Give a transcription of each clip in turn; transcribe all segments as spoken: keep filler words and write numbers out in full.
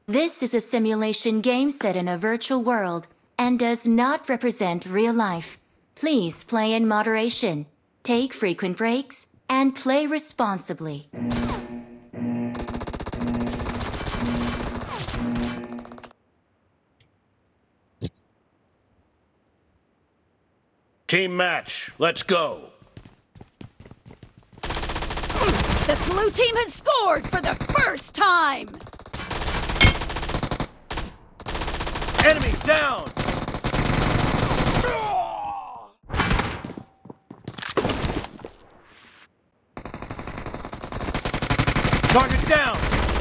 This is a simulation game set in a virtual world and does not represent real life. Please play in moderation, take frequent breaks, and play responsibly. Team match, let's go. The blue team has scored for the first time! Enemy down! Target down!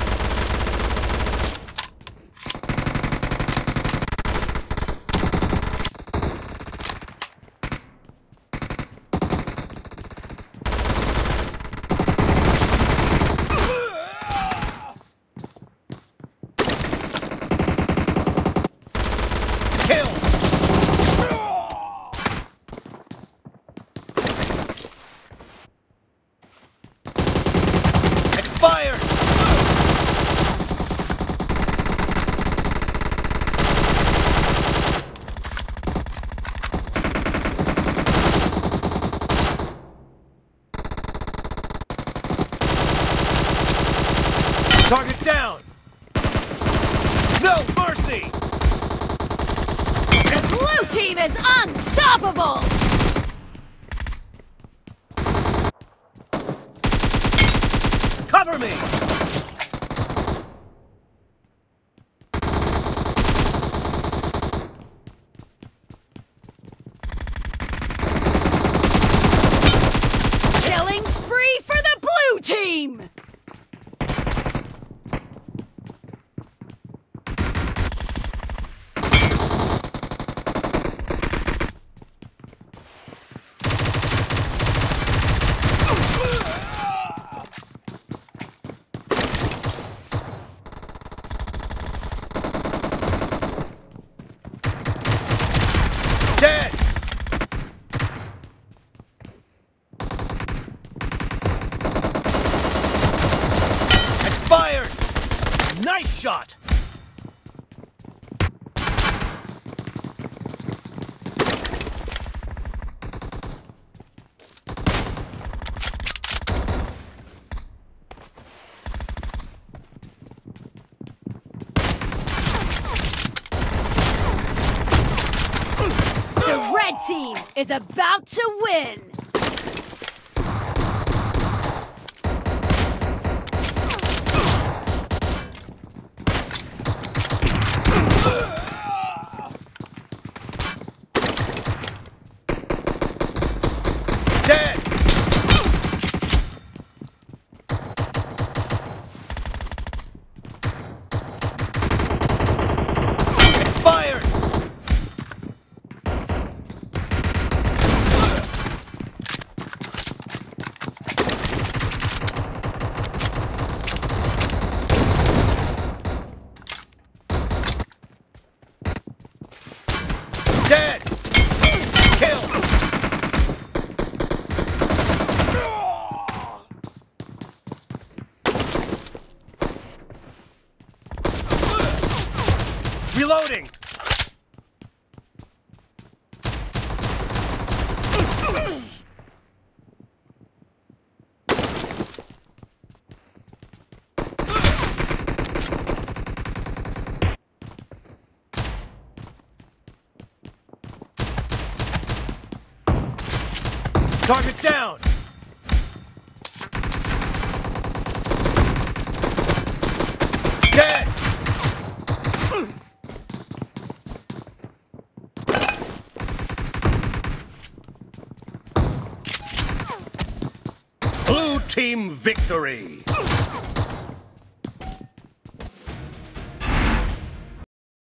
Expired! Target down! No mercy! The blue team is unstoppable! Cover me! Killing spree for the blue team! Dead! Expired! Nice shot! The red team is about to win! Dead! Expired! Dead! Kill! Reloading! Target down! Dead! Blue team victory!